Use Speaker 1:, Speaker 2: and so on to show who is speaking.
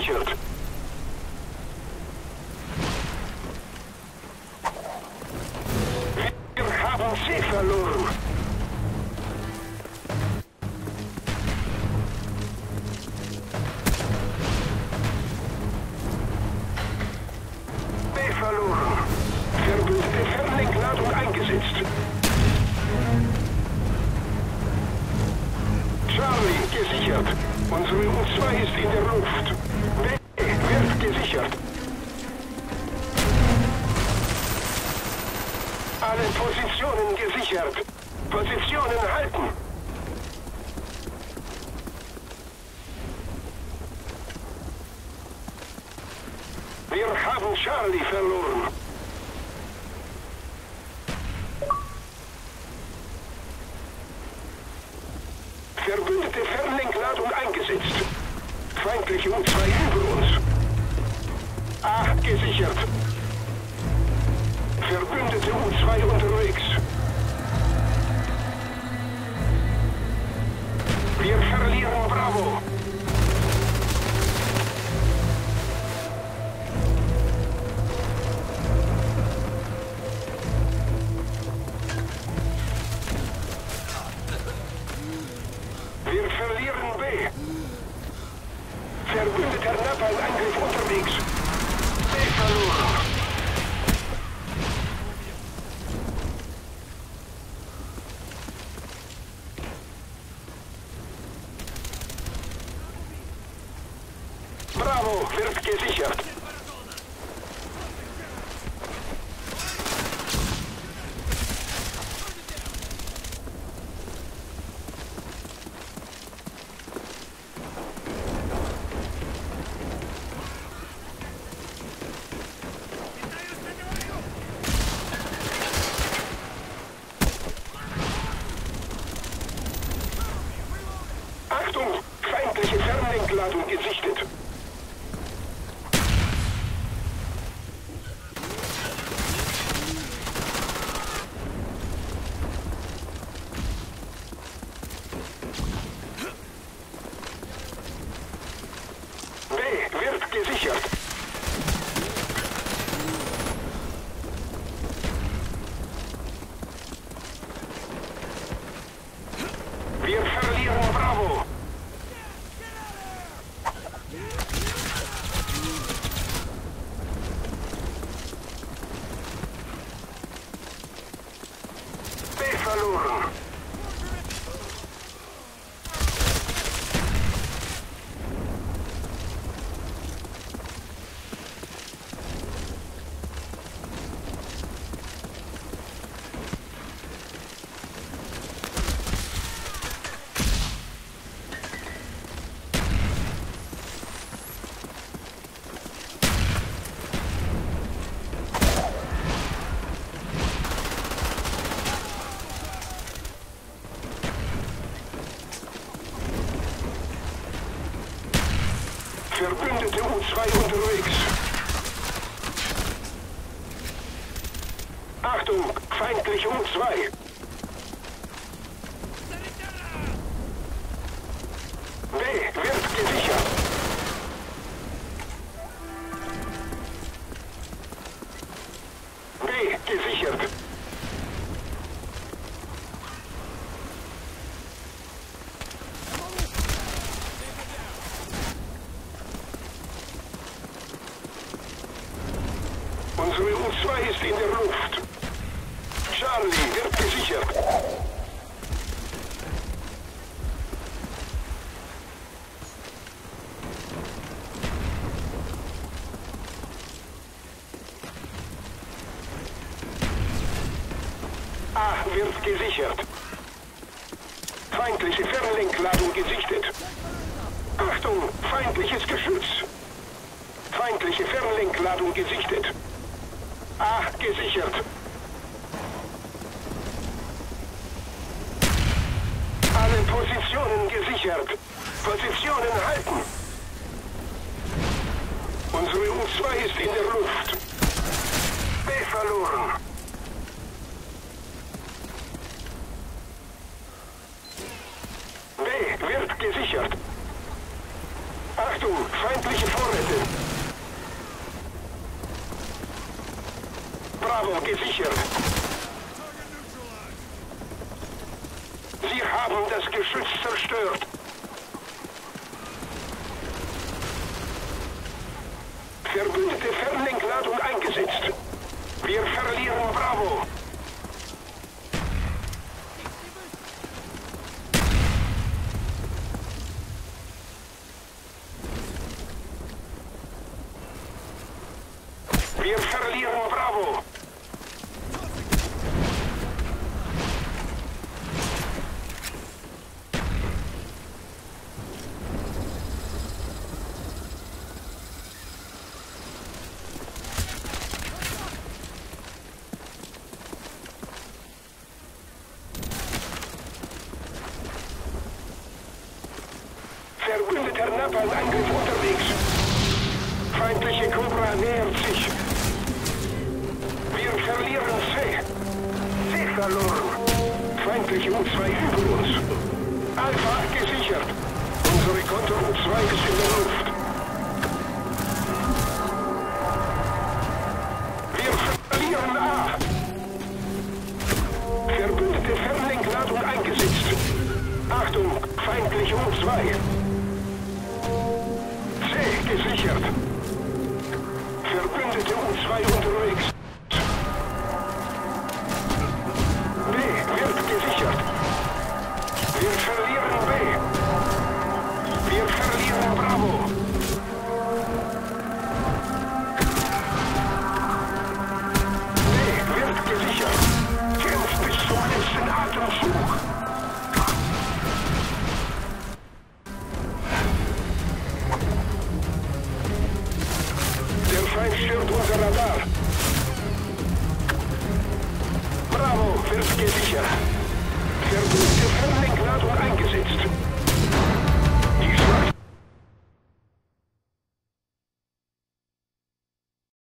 Speaker 1: gesichert. Wir haben C verloren. B verloren. Verbündete Fernlenkladung eingesetzt. Charlie gesichert. Unsere U-2 ist in der Luft. B wird gesichert. Alle Positionen gesichert. Positionen halten. Wir haben Charlie verloren. Verbündete Fernlenkladung eingesetzt. Feindliche U-2 über uns. A gesichert. Verbündete U-2 unterwegs. Wir verlieren Bravo. Wir verlieren B. Verbündeter Napalm-Angriff unterwegs. B verloren. Bravo wird gesichert. Achtung! Feindliche Fernlenkladung gesichtet. B wird gesichert. Wir verlieren Bravo. B verloren. Verbündete U-2 unterwegs. Achtung, feindliche U-2. B wird gesichert. B gesichert. Unsere U-2 ist in der Luft. Charlie wird gesichert. A wird gesichert. Feindliche Fernlenkladung gesichtet. Achtung, feindliches Geschütz. Feindliche Fernlenkladung gesichtet. A gesichert. Alle Positionen gesichert. Positionen halten. Unsere U-2 ist in der Luft. B verloren. B wird gesichert. Achtung, feindliche Vorräte. Bravo, gesichert. Sie haben das Geschütz zerstört. Verbündete Fernlenkladung eingesetzt. Wir verlieren Bravo. Wir verlieren Bravo. Verbündeter Napalm-Angriff unterwegs. Feindliche Cobra nähert sich. Wir verlieren C. C verloren. Feindliche U-2 über uns. Alpha gesichert. Unsere Konter U-2 ist in der Luft. Wir verlieren A. Verbündete Fernlenkladung eingesetzt. Achtung, feindliche U-2. C gesichert. Verbündete U-2 unterwegs. B wird gesichert. Wir verlieren B. Wir verlieren Bravo. B wird gesichert. Kämpft bis zum letzten Atemzug. Der Feind stört unser Radar.